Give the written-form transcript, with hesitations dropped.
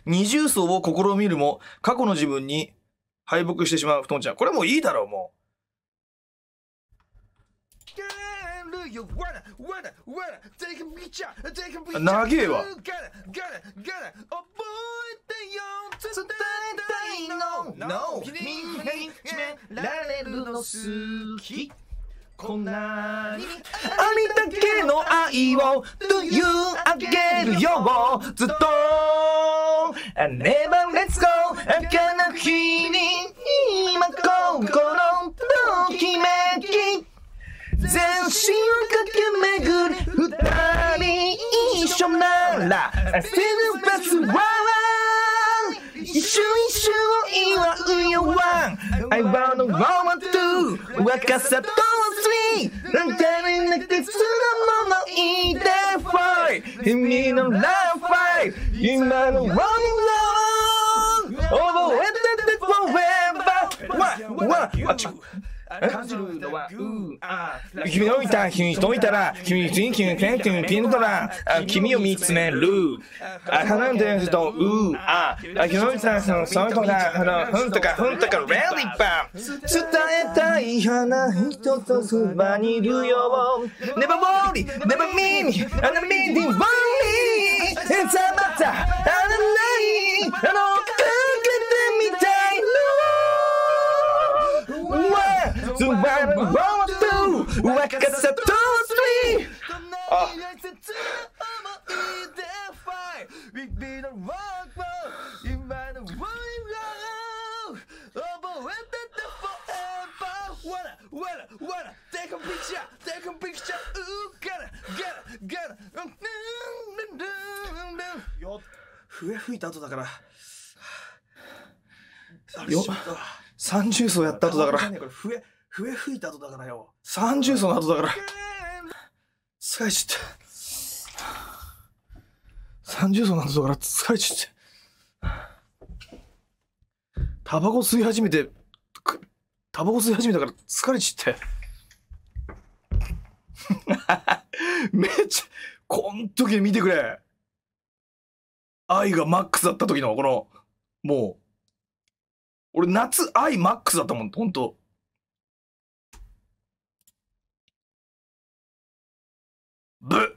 二重奏を試みるも過去の自分に敗北してしまう布団ちゃん。これもういいだろう、もう。長えわ。こんなにありだけの愛をというあげるよずっと Never let's go 赤な日に今心ときめき全身を駆け巡る二人一緒なら I feel the best one 一瞬一瞬を祝うよ One I wanna want to 若さとスリーなんてみなくて普通のものいいで Fight 君の Love Fight 今の Rolling Love 覚えてて Forever 感じるのは君のいた君といたら君ピンとら君を見つめる離れてると君のいたそういうとだふんとかレディバン伝えたい花人とそばにいるよ Never worry never mean I'm not meaning worry It's a matter あらないかけてみたいの若さとスリー笛吹いた後だから30奏やった後だから笛吹いた後だからよ。30奏の後だから疲れちゃった30奏の後だから疲れちゃったタバコ吸い始めたから疲れちゃっためっちゃこん時見てくれ愛がマックスだった時のこのもう俺夏愛マックスだったもんほんとブ